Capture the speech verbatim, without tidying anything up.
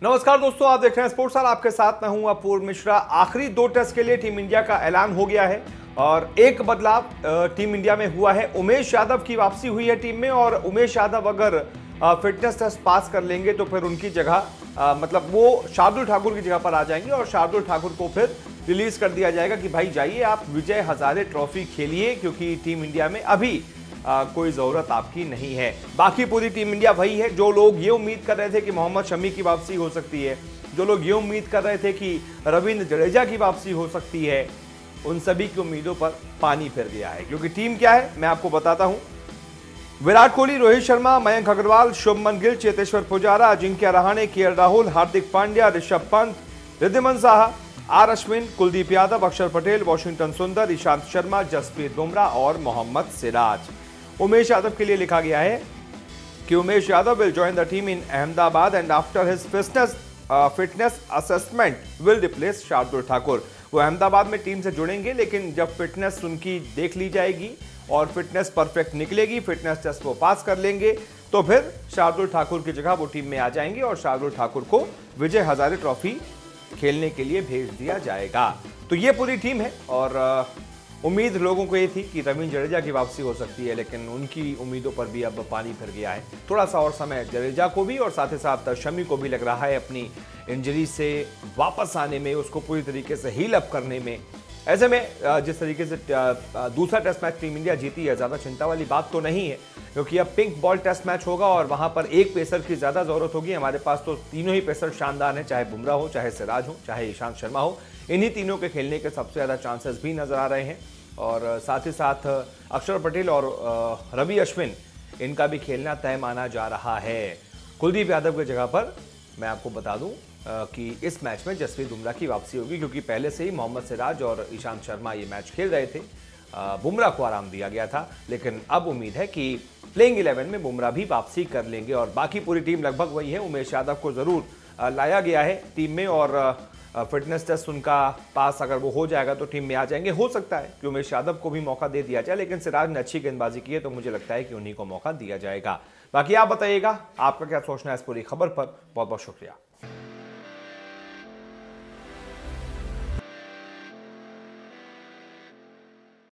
नमस्कार दोस्तों, आप देख रहे हैं स्पोर्ट्स स्टार। आपके साथ मैं हूं अपूर्व मिश्रा। आखिरी दो टेस्ट के लिए टीम इंडिया का ऐलान हो गया है और एक बदलाव टीम इंडिया में हुआ है। उमेश यादव की वापसी हुई है टीम में और उमेश यादव अगर फिटनेस टेस्ट पास कर लेंगे तो फिर उनकी जगह मतलब वो शार्दुल ठाकुर की जगह पर आ जाएंगे और शार्दुल ठाकुर को फिर रिलीज कर दिया जाएगा कि भाई जाइए आप विजय हजारे ट्रॉफी खेलिए, क्योंकि टीम इंडिया में अभी आ, कोई जरूरत आपकी नहीं है। बाकी पूरी टीम इंडिया वही है। जो लोग ये उम्मीद कर रहे थे कि मोहम्मद शमी की वापसी हो सकती है, जो लोग ये उम्मीद कर रहे थे कि रविंद्र जडेजा की वापसी हो सकती है, उन सभी की उम्मीदों पर पानी फिर गया है। क्योंकि टीम क्या है मैं आपको बताता हूं। Virat Kohli, Rohit Sharma, Mayank Agarwal, Shubman Gill, Cheteshwar Pujara, Ajinkya Rahane, K L Rahul, Hardik Pandya, Rishabh Pant, Wriddhiman Saha, R Ashwin, Kuldeep Yadav, Axar Patel, Washington सुंदर, ईशांत शर्मा, जसप्रीत बुमराह और मोहम्मद सिराज। उमेश यादव के लिए लिखा गया है कि Umesh Yadav will join the team in Ahmedabad and after his fitness fitness assessment will replace Shardul Thakur. वो अहमदाबाद में टीम से जुड़ेंगे, लेकिन जब फिटनेस उनकी देख ली जाएगी और फिटनेस परफेक्ट निकलेगी, फिटनेस टेस्ट वो पास कर लेंगे, तो फिर शार्दुल ठाकुर की जगह वो टीम में आ जाएंगे और शार्दुल ठाकुर को विजय हजारे ट्रॉफी खेलने के लिए भेज दिया जाएगा। तो ये पूरी टीम है और उम्मीद लोगों को ये थी कि रविंद्र जडेजा की वापसी हो सकती है, लेकिन उनकी उम्मीदों पर भी अब पानी फिर गया है। थोड़ा सा और समय जडेजा को भी और साथ ही साथ शमी को भी लग रहा है अपनी इंजरी से वापस आने में, उसको पूरी तरीके से हील अप करने में। ऐसे में जिस तरीके से दूसरा टेस्ट मैच टीम इंडिया जीती है, ज़्यादा चिंता वाली बात तो नहीं है, क्योंकि अब पिंक बॉल टेस्ट मैच होगा और वहां पर एक पेसर की ज़्यादा ज़रूरत होगी। हमारे पास तो तीनों ही पेसर शानदार हैं, चाहे बुमराह हो, चाहे सिराज हो, चाहे ईशांत शर्मा हो। इन्हीं तीनों के खेलने के सबसे ज़्यादा चांसेस भी नजर आ रहे हैं और साथ ही साथ अक्षर पटेल और रवि अश्विन, इनका भी खेलना तय माना जा रहा है। कुलदीप यादव की जगह पर मैं आपको बता दूं कि इस मैच में जसप्रीत बुमराह की वापसी होगी, क्योंकि पहले से ही मोहम्मद सिराज और ईशांत शर्मा ये मैच खेल रहे थे। बुमराह को आराम दिया गया था, लेकिन अब उम्मीद है कि प्लेइंग इलेवन में बुमराह भी वापसी कर लेंगे और बाकी पूरी टीम लगभग वही है। उमेश यादव को जरूर लाया गया है टीम में और फिटनेस टेस्ट उनका पास अगर वो हो जाएगा तो टीम में आ जाएंगे। हो सकता है कि उमेश यादव को भी मौका दे दिया जाए, लेकिन सिराज ने अच्छी गेंदबाजी की है तो मुझे लगता है कि उन्हीं को मौका दिया जाएगा। बाकी आप बताइएगा आपका क्या सोचना है इस पूरी खबर पर। बहुत बहुत शुक्रिया।